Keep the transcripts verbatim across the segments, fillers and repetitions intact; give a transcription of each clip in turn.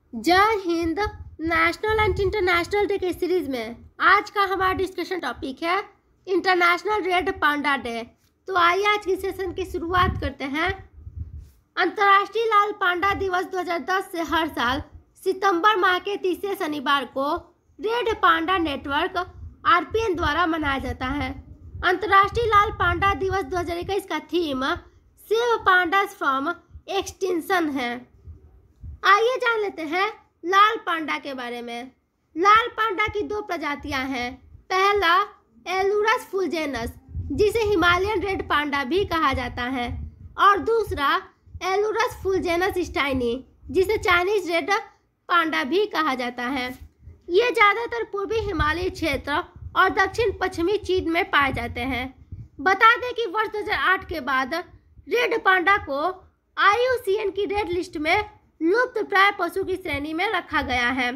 जय हिंद। National and international day के सीरीज में आज का हमारा डिस्कशन टॉपिक है इंटरनेशनल रेड पांडा डे। तो आइए आज की सेशन की शुरुआत करते हैं। अंतर्राष्ट्रीय लाल पांडा दिवस दो हज़ार दस से हर साल सितंबर माह के तीसरे शनिवार को red panda network R P N द्वारा मनाया जाता है। अंतर्राष्ट्रीय लाल पांडा दिवस दो हज़ार इक्कीस का theme save pandas from extinction है। आइए जान लेते हैं लाल पांडा के बारे में। लाल पांडा की दो प्रजातियां हैं। पहला एलुरस फुलजेनस, जिसे हिमालयन रेड पांडा भी कहा जाता है, और दूसरा एलुरस फुलजेनस स्टाइनी, जिसे चाइनीज रेड पांडा भी कहा जाता है। ये ज़्यादातर पूर्वी हिमालयी क्षेत्र और दक्षिण पश्चिमी चीन में पाए जाते हैं। बता दें कि वर्ष दो हज़ार आठ के बाद रेड पांडा को आई यू सी एन की रेड लिस्ट में लुप्त प्राय पशु की श्रेणी में रखा गया है।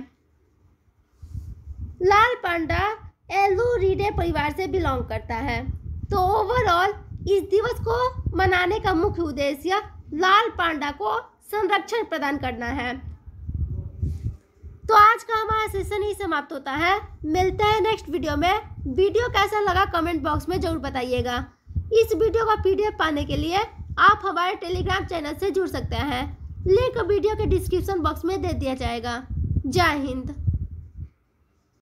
लाल पांडा एलुरिडे परिवार से बिलोंग करता है। तो ओवरऑल इस दिवस को मनाने का मुख्य उद्देश्य लाल पांडा को संरक्षण प्रदान करना है। तो आज का हमारा सेशन ही समाप्त होता है। मिलते हैं नेक्स्ट वीडियो में। वीडियो कैसा लगा कमेंट बॉक्स में जरूर बताइएगा। इस वीडियो का पी डी एफ पाने के लिए आप हमारे टेलीग्राम चैनल से जुड़ सकते हैं। लिंक वीडियो के डिस्क्रिप्शन बॉक्स में दे दिया जाएगा। जय हिंद।